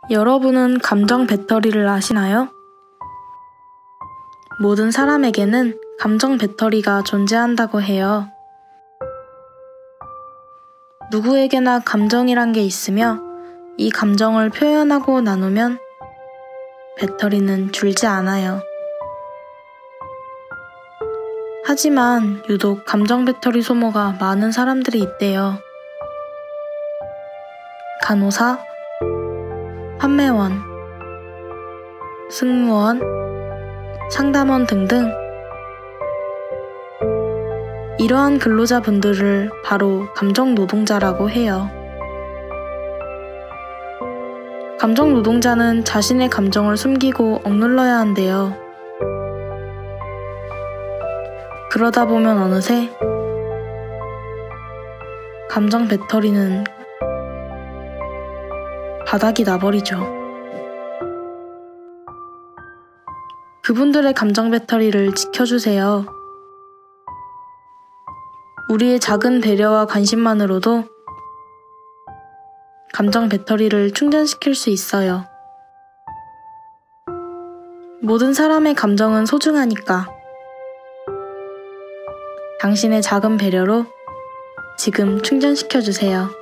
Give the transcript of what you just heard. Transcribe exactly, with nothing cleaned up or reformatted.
여러분은 감정 배터리를 아시나요? 모든 사람에게는 감정 배터리가 존재한다고 해요. 누구에게나 감정이란 게 있으며 이 감정을 표현하고 나누면 배터리는 줄지 않아요. 하지만 유독 감정 배터리 소모가 많은 사람들이 있대요. 간호사, 판매원, 승무원, 상담원 등등 이러한 근로자분들을 바로 감정 노동자라고 해요. 감정 노동자는 자신의 감정을 숨기고 억눌러야 한대요. 그러다 보면 어느새 감정 배터리는 바닥이 나버리죠. 그분들의 감정 배터리를 지켜주세요. 우리의 작은 배려와 관심만으로도 감정 배터리를 충전시킬 수 있어요. 모든 사람의 감정은 소중하니까 당신의 작은 배려로 지금 충전시켜주세요.